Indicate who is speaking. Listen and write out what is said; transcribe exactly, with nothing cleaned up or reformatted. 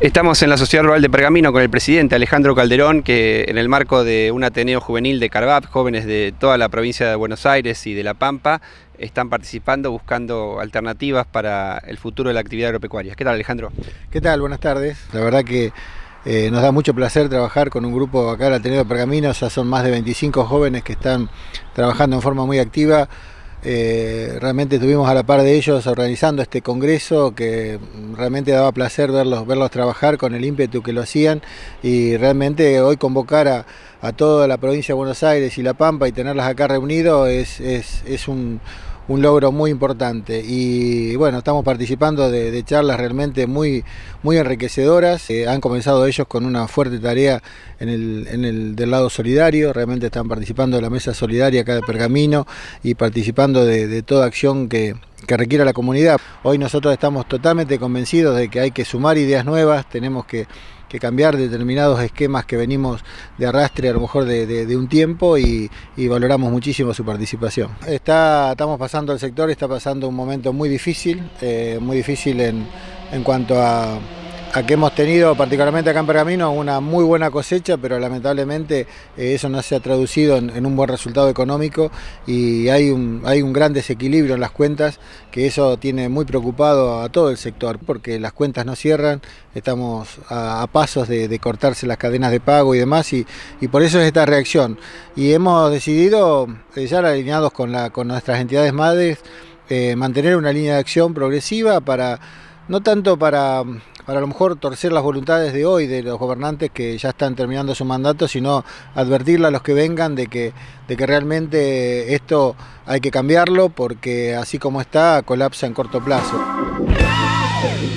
Speaker 1: Estamos en la Sociedad Rural de Pergamino con el presidente Alejandro Calderón, que en el marco de un Ateneo Juvenil de Carvap, jóvenes de toda la provincia de Buenos Aires y de La Pampa, están participando buscando alternativas para el futuro de la actividad agropecuaria. ¿Qué tal, Alejandro?
Speaker 2: ¿Qué tal? Buenas tardes. La verdad que eh, nos da mucho placer trabajar con un grupo acá del Ateneo de Pergamino. Ya son más de veinticinco jóvenes que están trabajando en forma muy activa. Eh, realmente estuvimos a la par de ellos organizando este congreso que realmente daba placer verlos, verlos trabajar con el ímpetu que lo hacían, y realmente hoy convocar a, a toda la provincia de Buenos Aires y La Pampa y tenerlas acá reunidos es, es, es un, un logro muy importante. Y bueno, estamos participando de, de charlas realmente muy, muy enriquecedoras. Eh, han comenzado ellos con una fuerte tarea en el, en el del lado solidario. Realmente están participando de la mesa solidaria acá de Pergamino y participando de, de toda acción que, que requiera la comunidad. Hoy nosotros estamos totalmente convencidos de que hay que sumar ideas nuevas, tenemos que que cambiar determinados esquemas que venimos de arrastre a lo mejor de, de, de un tiempo, y, y valoramos muchísimo su participación. Está, estamos pasando, el sector está pasando un momento muy difícil, eh, muy difícil en, en cuanto a, a que hemos tenido, particularmente acá en Pergamino, una muy buena cosecha, pero lamentablemente eh, eso no se ha traducido en, en un buen resultado económico, y hay un, hay un gran desequilibrio en las cuentas, que eso tiene muy preocupado a todo el sector, porque las cuentas no cierran, estamos a, a pasos de, de cortarse las cadenas de pago y demás, y, y por eso es esta reacción. Y hemos decidido, eh, ya alineados con, la, con nuestras entidades madres, eh, mantener una línea de acción progresiva para, no tanto para... para a lo mejor torcer las voluntades de hoy de los gobernantes que ya están terminando su mandato, sino advertirle a los que vengan de que, de que realmente esto hay que cambiarlo, porque así como está, colapsa en corto plazo.